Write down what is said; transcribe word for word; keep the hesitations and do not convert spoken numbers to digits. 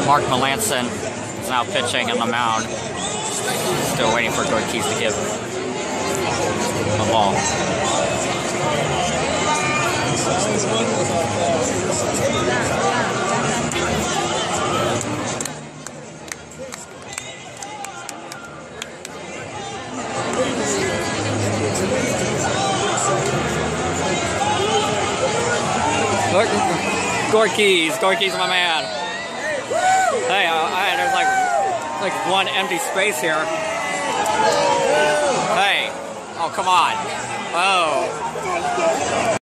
Mark Melanson is now pitching on the mound. Still waiting for Gorkys to give the ball. Gorkys, Gorkys, my man. Hey, uh, I, there's like like one empty space here. Hey, oh come on. Oh.